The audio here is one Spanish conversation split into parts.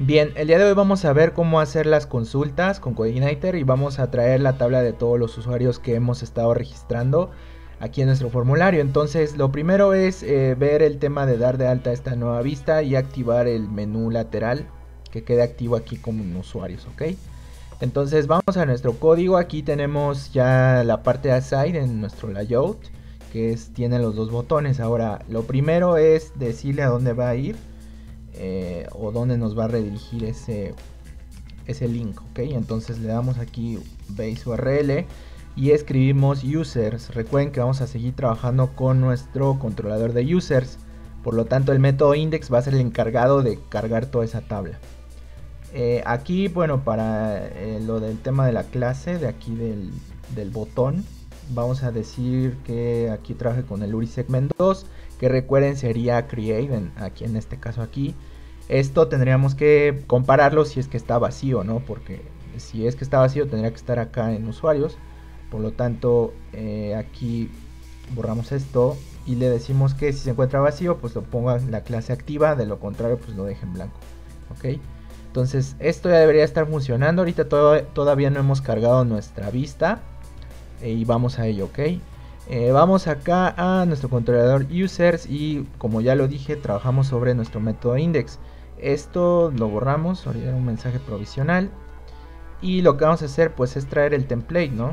Bien, el día de hoy vamos a ver cómo hacer las consultas con Coordinator y vamos a traer la tabla de todos los usuarios que hemos estado registrando aquí en nuestro formulario. Entonces, lo primero es ver el tema de dar de alta esta nueva vista y activar el menú lateral que quede activo aquí como usuarios, ¿ok? Entonces vamos a nuestro código. Aquí tenemos ya la parte de Aside en nuestro layout, tiene los dos botones. Ahora, lo primero es decirle a dónde va a ir. O dónde nos va a redirigir ese link, ok. Entonces le damos aquí base URL y escribimos users. Recuerden que vamos a seguir trabajando con nuestro controlador de users, por lo tanto el método index va a ser el encargado de cargar toda esa tabla. Aquí, bueno, para lo del tema de la clase de aquí del botón, vamos a decir que aquí trabaje con el URI segment 2, que recuerden sería create, aquí en este caso aquí. Esto tendríamos que compararlo si es que está vacío, ¿no? Porque si es que está vacío tendría que estar acá en usuarios. Por lo tanto, aquí borramos esto y le decimos que si se encuentra vacío, pues lo ponga en la clase activa, de lo contrario, pues lo deje en blanco, ¿ok? Entonces, esto ya debería estar funcionando. Ahorita todavía no hemos cargado nuestra vista y vamos a ello, ¿ok? Vamos acá a nuestro controlador users y como ya lo dije, trabajamos sobre nuestro método index. Esto lo borramos, ahorita era un mensaje provisional. Y lo que vamos a hacer pues es traer el template, ¿no?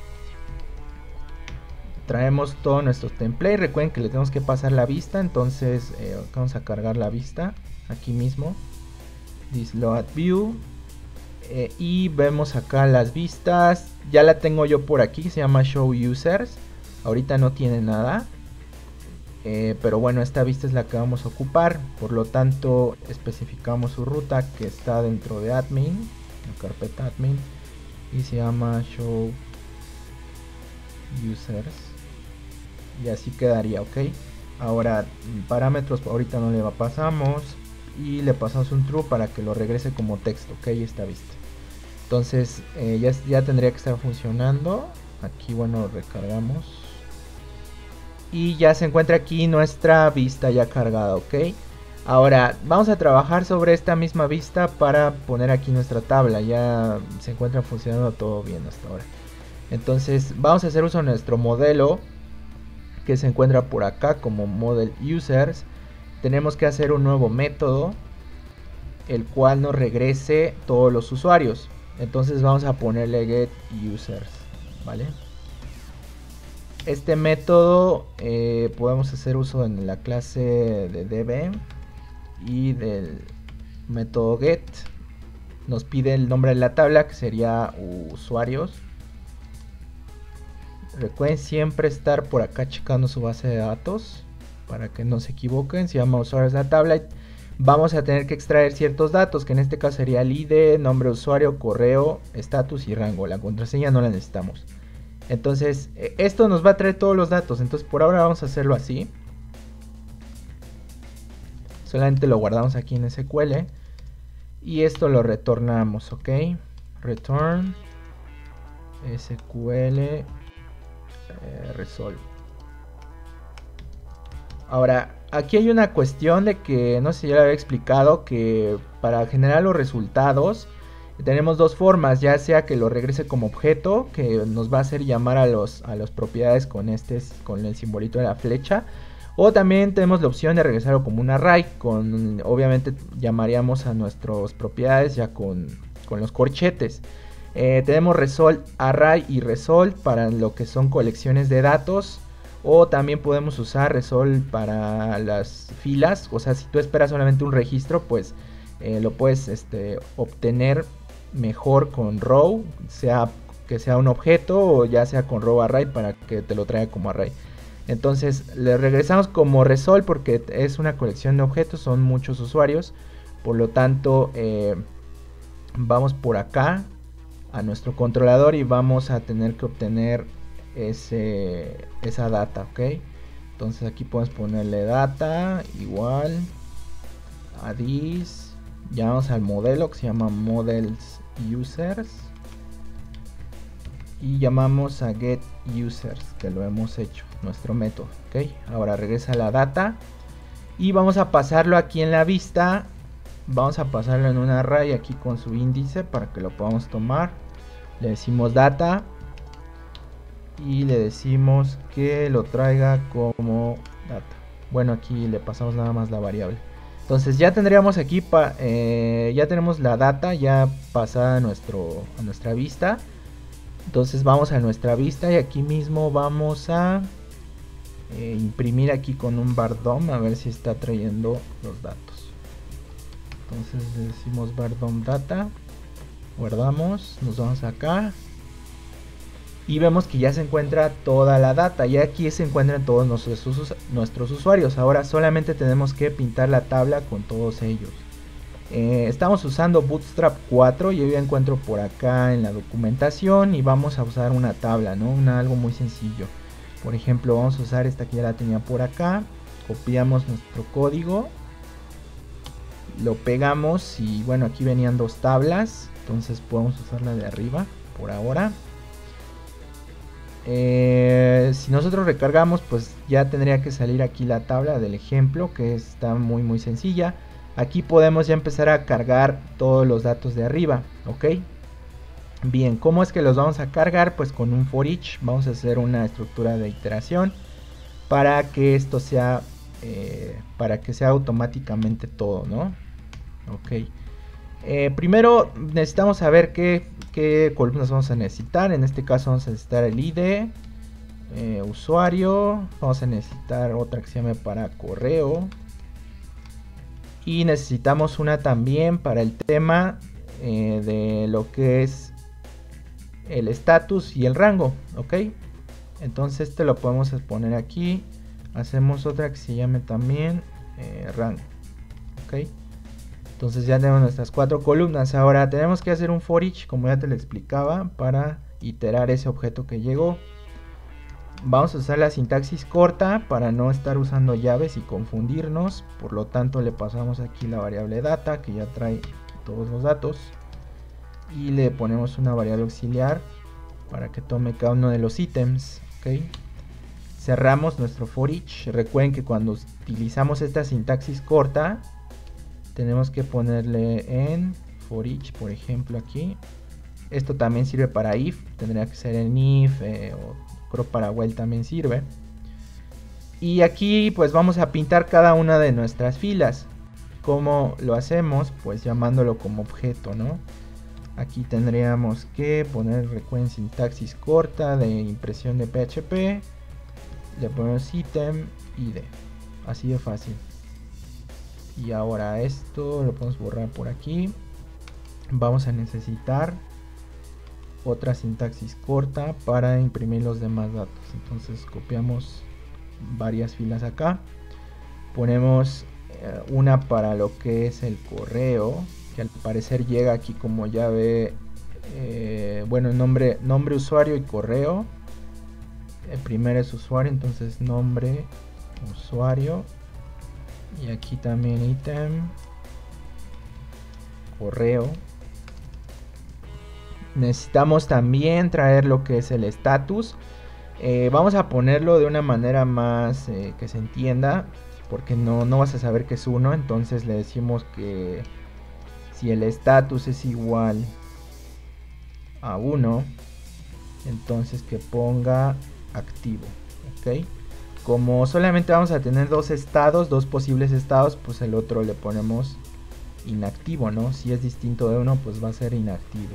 Traemos todos nuestros templates. Recuerden que le tenemos que pasar la vista, entonces vamos a cargar la vista aquí mismo. Disload view. Y vemos acá las vistas. Ya la tengo yo por aquí, se llama show users. Ahorita no tiene nada, pero bueno, esta vista es la que vamos a ocupar. Por lo tanto, especificamos su ruta que está dentro de admin, la carpeta admin, y se llama show users. Y así quedaría, ok. Ahora, parámetros ahorita no le pasamos, y le pasamos un true para que lo regrese como texto, ok, esta vista. Entonces ya tendría que estar funcionando. Aquí, bueno, recargamos y ya se encuentra aquí nuestra vista ya cargada, ok. Ahora vamos a trabajar sobre esta misma vista para poner aquí nuestra tabla. Ya se encuentra funcionando todo bien hasta ahora. Entonces vamos a hacer uso de nuestro modelo que se encuentra por acá como model users. Tenemos que hacer un nuevo método el cual nos regrese todos los usuarios. Entonces vamos a ponerle get users, ¿vale? Este método podemos hacer uso en la clase de db y del método get. Nos pide el nombre de la tabla, que sería usuarios. Recuerden siempre estar por acá checando su base de datos para que no se equivoquen. Se llama usuarios la tabla. Vamos a tener que extraer ciertos datos, que en este caso sería el ID, nombre de usuario, correo, estatus y rango. La contraseña no la necesitamos. Entonces, esto nos va a traer todos los datos. Entonces, por ahora vamos a hacerlo así. Solamente lo guardamos aquí en SQL. Y esto lo retornamos, ¿ok? Return SQL resolve. Ahora, aquí hay una cuestión de que, no sé si ya lo había explicado, que para generar los resultados tenemos dos formas, ya sea que lo regrese como objeto, que nos va a hacer llamar a las propiedades con el simbolito de la flecha, o también tenemos la opción de regresarlo como un array, obviamente llamaríamos a nuestras propiedades ya con los corchetes. Tenemos result array y result para lo que son colecciones de datos, o también podemos usar result para las filas. O sea, si tú esperas solamente un registro, pues lo puedes obtener mejor con row, sea que sea un objeto o ya sea con row array para que te lo traiga como array. Entonces le regresamos como result porque es una colección de objetos, son muchos usuarios. Por lo tanto, vamos por acá a nuestro controlador y vamos a tener que obtener esa data, ok. Entonces aquí podemos ponerle data igual a this. Llamamos al modelo que se llama models users y llamamos a get users, que lo hemos hecho, nuestro método, ok. Ahora regresa la data y vamos a pasarlo aquí en la vista Vamos a pasarlo en un array aquí con su índice para que lo podamos tomar. Le decimos data y le decimos que lo traiga como data. Bueno, aquí le pasamos nada más la variable. Entonces ya tendríamos aquí, ya tenemos la data ya pasada a nuestra vista. Entonces vamos a nuestra vista y aquí mismo vamos a imprimir aquí con un bar.dom a ver si está trayendo los datos. Entonces le decimos bar.dom data, guardamos, nos vamos acá y vemos que ya se encuentra toda la data. Y aquí se encuentran todos nuestros usuarios. Ahora solamente tenemos que pintar la tabla con todos ellos. Estamos usando Bootstrap 4. Yo ya encuentro por acá en la documentación. Y vamos a usar una tabla, ¿no? Algo muy sencillo. Por ejemplo, vamos a usar esta que ya la tenía por acá. Copiamos nuestro código. Lo pegamos y bueno, aquí venían dos tablas. Entonces podemos usarla de arriba por ahora. Si nosotros recargamos, pues ya tendría que salir aquí la tabla del ejemplo, que está muy sencilla. Aquí podemos ya empezar a cargar todos los datos de arriba, ok. Bien, ¿cómo es que los vamos a cargar? Pues con un for each vamos a hacer una estructura de iteración para que esto sea automáticamente todo, ¿no? Ok. Primero necesitamos saber qué columnas vamos a necesitar. En este caso vamos a necesitar el ID, usuario, vamos a necesitar otra que se llame para correo y necesitamos una también para el tema de lo que es el estatus y el rango, ok. Entonces este lo podemos poner aquí. Hacemos otra que se llame también rango, ok. Entonces ya tenemos nuestras 4 columnas. Ahora tenemos que hacer un for each, como ya te lo explicaba, para iterar ese objeto que llegó. Vamos a usar la sintaxis corta para no estar usando llaves y confundirnos. Por lo tanto le pasamos aquí la variable data, que ya trae todos los datos. Y le ponemos una variable auxiliar para que tome cada uno de los ítems, ¿ok? Cerramos nuestro for each. Recuerden que cuando utilizamos esta sintaxis corta, tenemos que ponerle en for each, por ejemplo, aquí. Esto también sirve para if, tendría que ser en if, o creo para while también sirve. Y aquí pues vamos a pintar cada una de nuestras filas. ¿Cómo lo hacemos? Pues llamándolo como objeto, ¿no? Aquí tendríamos que poner, recuerden, sintaxis corta de impresión de PHP. Le ponemos item id. Así de fácil. Y ahora esto lo podemos borrar por aquí. Vamos a necesitar otra sintaxis corta para imprimir los demás datos. Entonces copiamos varias filas acá. Ponemos una para lo que es el correo, que al parecer llega aquí como llave, bueno, nombre, usuario y correo. El primero es usuario, entonces nombre, usuario. Y aquí también ítem, correo. Necesitamos también traer lo que es el estatus. Vamos a ponerlo de una manera más que se entienda, porque no vas a saber que es 1. Entonces le decimos que si el estatus es igual a 1, entonces que ponga activo, ok. Como solamente vamos a tener dos posibles estados, pues el otro le ponemos inactivo, ¿no? Si es distinto de uno, pues va a ser inactivo.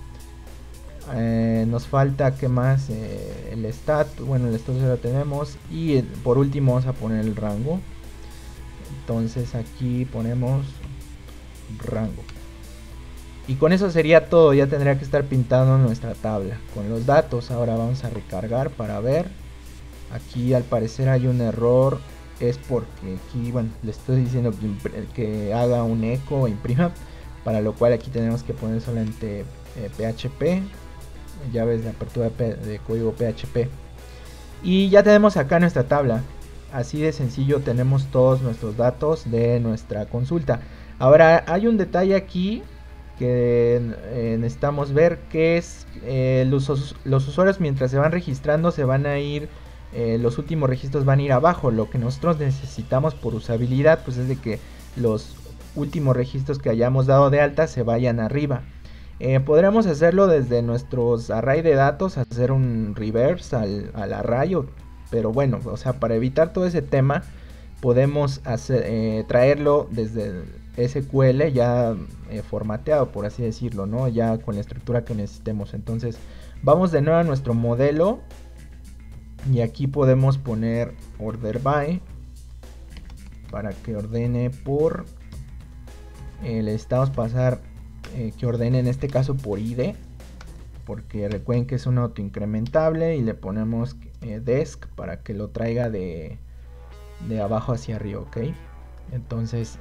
Nos falta, ¿qué más? El status, bueno, el status ya lo tenemos. Y por último vamos a poner el rango. Entonces aquí ponemos rango. Y con eso sería todo, ya tendría que estar pintando nuestra tabla con los datos. Ahora vamos a recargar para ver. Aquí al parecer hay un error, es porque aquí, bueno, le estoy diciendo que haga un eco o imprima, para lo cual aquí tenemos que poner solamente PHP, llaves de apertura de código PHP. Y ya tenemos acá nuestra tabla, así de sencillo tenemos todos nuestros datos de nuestra consulta. Ahora hay un detalle aquí que necesitamos ver, que es los usuarios mientras se van registrando se van a ir, los últimos registros van a ir abajo. Lo que nosotros necesitamos por usabilidad pues es de que los últimos registros que hayamos dado de alta se vayan arriba. Podríamos hacerlo desde nuestros array de datos, hacer un reverse al array, pero bueno, o sea, para evitar todo ese tema, podemos traerlo desde SQL ya formateado, por así decirlo, ¿no? Ya con la estructura que necesitemos. Entonces, vamos de nuevo a nuestro modelo y aquí podemos poner order by para que ordene por, le necesitamos pasar que ordene en este caso por ID, porque recuerden que es un autoincrementable, y le ponemos desc para que lo traiga de abajo hacia arriba, ok. Entonces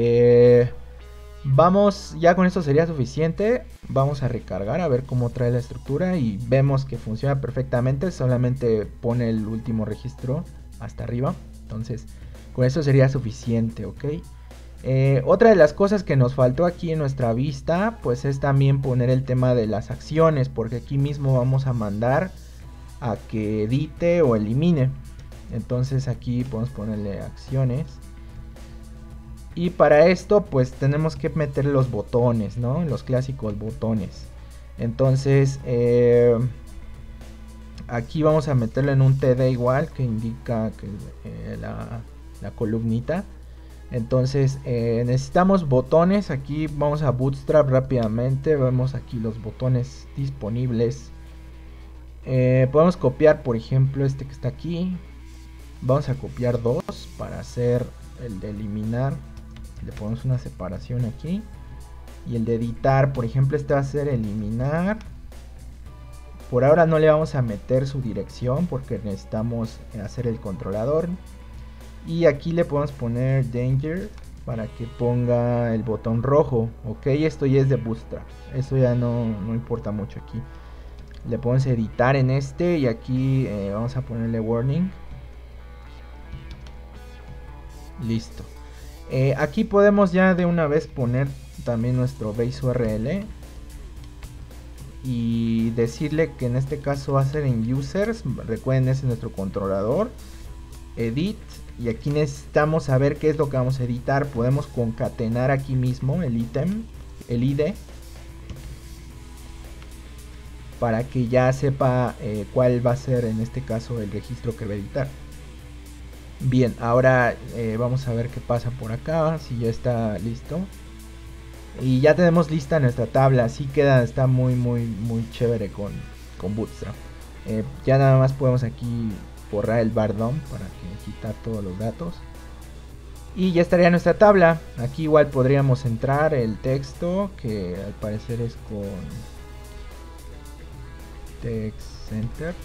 vamos, ya con esto sería suficiente. Vamos a recargar a ver cómo trae la estructura y vemos que funciona perfectamente, solamente pone el último registro hasta arriba. Entonces con eso sería suficiente, ok. Otra de las cosas que nos faltó aquí en nuestra vista, pues es también poner el tema de las acciones, porque aquí mismo vamos a mandar a que edite o elimine. Entonces aquí podemos ponerle acciones, y para esto pues tenemos que meter los botones, ¿no? Los clásicos botones. Entonces aquí vamos a meterlo en un TD igual, que indica que la columnita. Entonces necesitamos botones. Aquí vamos a Bootstrap rápidamente. Vemos aquí los botones disponibles. Podemos copiar, por ejemplo, este que está aquí. Vamos a copiar dos para hacer el de eliminar. Le ponemos una separación aquí. Y el de editar, por ejemplo, este va a ser eliminar. Por ahora no le vamos a meter su dirección porque necesitamos hacer el controlador. Y aquí le podemos poner danger para que ponga el botón rojo. Ok, esto ya es de Bootstrap. Eso ya no importa mucho aquí. Le podemos editar en este y aquí vamos a ponerle warning. Listo. Aquí podemos ya de una vez poner también nuestro base URL. Y decirle que en este caso va a ser en users. Recuerden, ese es nuestro controlador. Edit. Y aquí necesitamos saber qué es lo que vamos a editar. Podemos concatenar aquí mismo el ítem, el ID, para que ya sepa cuál va a ser en este caso el registro que va a editar. Bien, ahora vamos a ver qué pasa por acá, si ya está listo. Y ya tenemos lista nuestra tabla, así queda, está muy chévere con Bootstrap. Ya nada más podemos aquí borrar el bar DOM para que quitar todos los datos. Y ya estaría nuestra tabla. Aquí igual podríamos entrar el texto, que al parecer es con Text Center.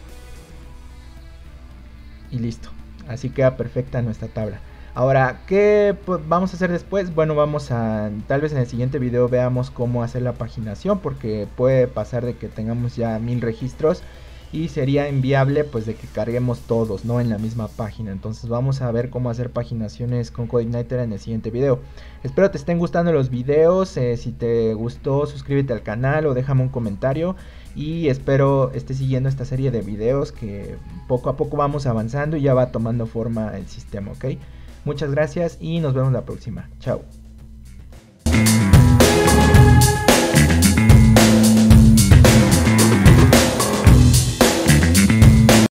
Y listo. Así queda perfecta nuestra tabla. Ahora, ¿qué vamos a hacer después? Bueno, vamos a, tal vez en el siguiente video veamos cómo hacer la paginación, porque puede pasar de que tengamos ya 1000 registros y sería inviable pues de que carguemos todos, ¿no? En la misma página. Entonces vamos a ver cómo hacer paginaciones con CodeIgniter en el siguiente video. Espero te estén gustando los videos. Si te gustó, suscríbete al canal o déjame un comentario. Y espero estés siguiendo esta serie de videos que poco a poco vamos avanzando y ya va tomando forma el sistema, ¿ok? Muchas gracias y nos vemos la próxima. Chao.